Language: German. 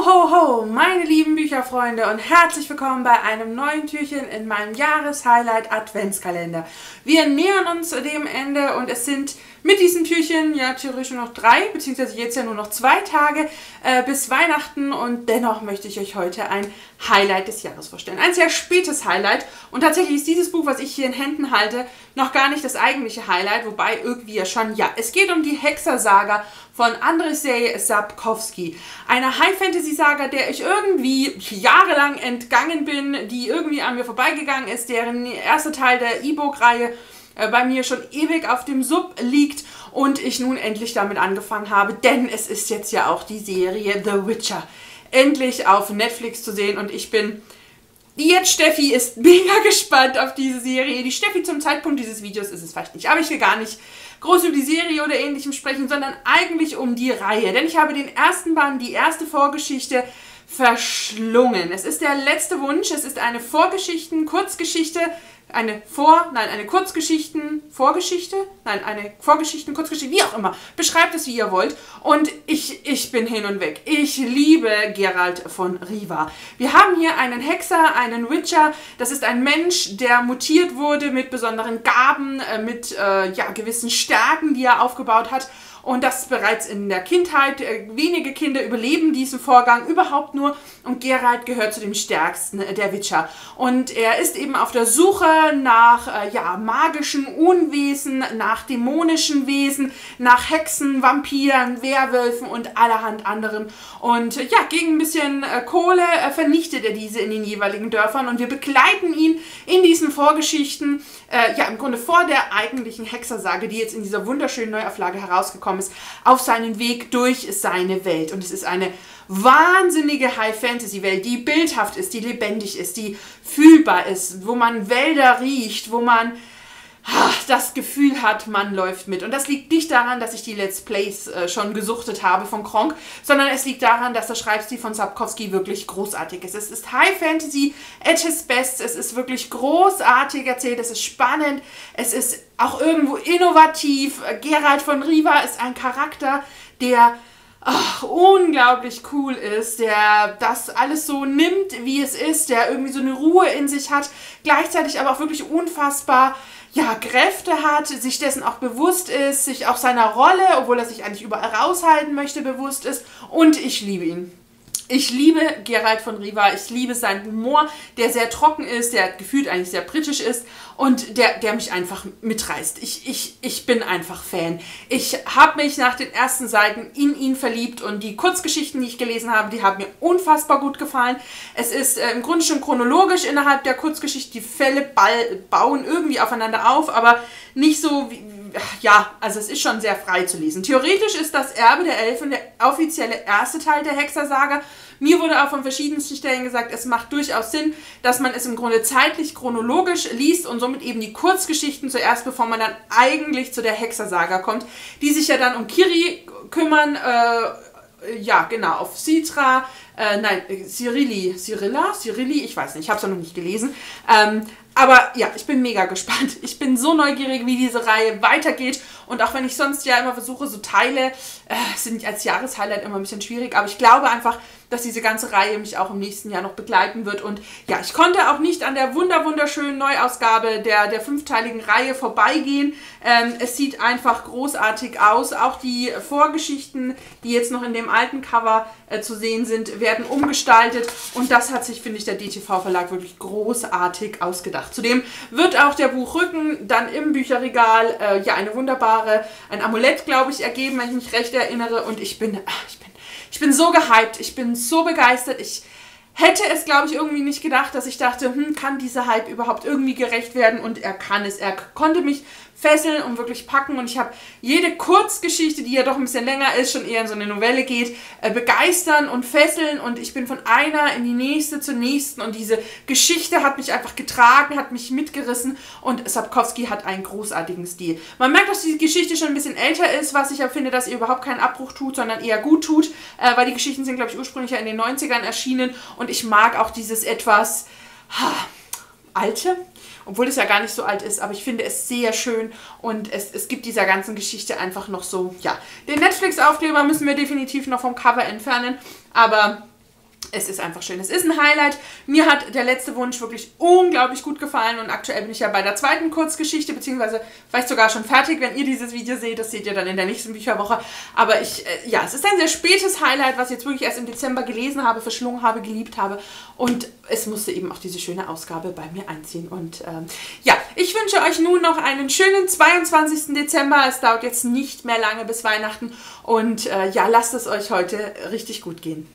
ho, ho, meine lieben Bücherfreunde und herzlich willkommen bei einem neuen Türchen in meinem Jahreshighlight Adventskalender. Wir nähern uns dem Ende und es sind mit diesem Türchen ja theoretisch nur noch 3, beziehungsweise jetzt ja nur noch 2 Tage bis Weihnachten und dennoch möchte ich euch heute ein Highlight des Jahres vorstellen. Ein sehr spätes Highlight und tatsächlich ist dieses Buch, was ich hier in Händen halte, noch gar nicht das eigentliche Highlight, wobei irgendwie ja schon, ja. Es geht um die Hexersaga von Andrzej Sapkowski. Eine High-Fantasy-Saga, der ich irgendwie jahrelang entgangen bin, die irgendwie an mir vorbeigegangen ist, deren erster Teil der E-Book-Reihe bei mir schon ewig auf dem Sub liegt und ich nun endlich damit angefangen habe, denn es ist jetzt ja auch die Serie The Witcher endlich auf Netflix zu sehen und ich bin... Jetzt Steffi ist mega gespannt auf diese Serie. Die Steffi zum Zeitpunkt dieses Videos ist es vielleicht nicht, aber ich will gar nicht groß über die Serie oder ähnlichem sprechen, sondern eigentlich um die Reihe. Denn ich habe den ersten Band, die erste Vorgeschichte verschlungen. Es ist der letzte Wunsch, es ist eine Vorgeschichten-Kurzgeschichte, eine Vorgeschichten-Kurzgeschichte, wie auch immer. Beschreibt es, wie ihr wollt. Und ich bin hin und weg. Ich liebe Geralt von Riva. Wir haben hier einen Hexer, einen Witcher. Das ist ein Mensch, der mutiert wurde mit besonderen Gaben, mit gewissen Stärken, die er aufgebaut hat. Und das bereits in der Kindheit. Wenige Kinder überleben diesen Vorgang überhaupt nur. Und Geralt gehört zu den stärksten der Witcher. Und er ist eben auf der Suche nach magischen Unwesen, nach dämonischen Wesen, nach Hexen, Vampiren, Werwölfen und allerhand anderem. Und ja, gegen ein bisschen Kohle vernichtet er diese in den jeweiligen Dörfern. Und wir begleiten ihn in diesen Vorgeschichten, im Grunde vor der eigentlichen Hexersage, die jetzt in dieser wunderschönen Neuauflage herausgekommen ist, auf seinen Weg durch seine Welt. Und es ist eine wahnsinnige High-Fantasy-Welt, die bildhaft ist, die lebendig ist, die fühlbar ist, wo man Wälder riecht, wo man das Gefühl hat, man läuft mit. Und das liegt nicht daran, dass ich die Let's Plays schon gesuchtet habe von Kronk, sondern es liegt daran, dass der Schreibstil von Sapkowski wirklich großartig ist. Es ist High Fantasy at its best, es ist wirklich großartig erzählt, es ist spannend, es ist auch irgendwo innovativ. Geralt von Riva ist ein Charakter, der unglaublich cool ist, der das alles so nimmt, wie es ist, der irgendwie so eine Ruhe in sich hat, gleichzeitig aber auch wirklich unfassbar Kräfte hat, sich dessen auch bewusst ist, sich auch seiner Rolle, obwohl er sich eigentlich überall raushalten möchte, bewusst ist und ich liebe ihn. Ich liebe Geralt von Riva, ich liebe seinen Humor, der sehr trocken ist, der gefühlt eigentlich sehr britisch ist und der mich einfach mitreißt. Ich bin einfach Fan. Ich habe mich nach den ersten Seiten in ihn verliebt und die Kurzgeschichten, die ich gelesen habe, die haben mir unfassbar gut gefallen. Es ist im Grunde schon chronologisch innerhalb der Kurzgeschichte, die Fälle bauen irgendwie aufeinander auf, aber nicht so wie... also es ist schon sehr frei zu lesen. Theoretisch ist das Erbe der Elfen der offizielle erste Teil der Hexersaga. Mir wurde auch von verschiedensten Stellen gesagt, es macht durchaus Sinn, dass man es im Grunde zeitlich chronologisch liest und somit eben die Kurzgeschichten zuerst, bevor man dann eigentlich zu der Hexersaga kommt, die sich ja dann um Ciri kümmern, auf Citra, Cyrili, ich weiß nicht, ich habe es noch nicht gelesen. Aber ja, ich bin mega gespannt. Ich bin so neugierig, wie diese Reihe weitergeht. Und auch wenn ich sonst ja immer versuche, so Teile sind als Jahreshighlight immer ein bisschen schwierig. Aber ich glaube einfach, dass diese ganze Reihe mich auch im nächsten Jahr noch begleiten wird. Und ja, ich konnte auch nicht an der wunderschönen Neuausgabe der 5-teiligen Reihe vorbeigehen. Es sieht einfach großartig aus. Auch die Vorgeschichten, die jetzt noch in dem alten Cover zu sehen sind, werden umgestaltet. Und das hat sich, finde ich, der DTV-Verlag wirklich großartig ausgedacht. Zudem wird auch der Buchrücken dann im Bücherregal ein Amulett, glaube ich, ergeben, wenn ich mich recht erinnere. Und ich bin so gehypt, ich bin so begeistert. Ich hätte es, glaube ich, irgendwie nicht gedacht, dass ich dachte, kann dieser Hype überhaupt irgendwie gerecht werden? Und er kann es. Er konnte mich fesseln und wirklich packen. Und ich habe jede Kurzgeschichte, die ja doch ein bisschen länger ist, schon eher in so eine Novelle geht, begeistern und fesseln. Und ich bin von einer in die nächste zur nächsten. Und diese Geschichte hat mich einfach getragen, hat mich mitgerissen. Und Sapkowski hat einen großartigen Stil. Man merkt, dass die Geschichte schon ein bisschen älter ist, was ich ja finde, dass ihr überhaupt keinen Abbruch tut, sondern eher gut tut. Weil die Geschichten sind, glaube ich, ursprünglich ja in den 90ern erschienen. Und ich mag auch dieses etwas alte, obwohl es ja gar nicht so alt ist, aber ich finde es sehr schön und es gibt dieser ganzen Geschichte einfach noch so, den Netflix-Aufkleber müssen wir definitiv noch vom Cover entfernen, aber Es ist einfach schön. Es ist ein Highlight. Mir hat der letzte Wunsch wirklich unglaublich gut gefallen und aktuell bin ich ja bei der zweiten Kurzgeschichte, beziehungsweise vielleicht sogar schon fertig, wenn ihr dieses Video seht. Das seht ihr dann in der nächsten Bücherwoche. Aber ja, es ist ein sehr spätes Highlight, was ich jetzt wirklich erst im Dezember gelesen habe, verschlungen habe, geliebt habe. Und es musste eben auch diese schöne Ausgabe bei mir einziehen. Und ja, ich wünsche euch nun noch einen schönen 22. Dezember. Es dauert jetzt nicht mehr lange bis Weihnachten. Und ja, lasst es euch heute richtig gut gehen.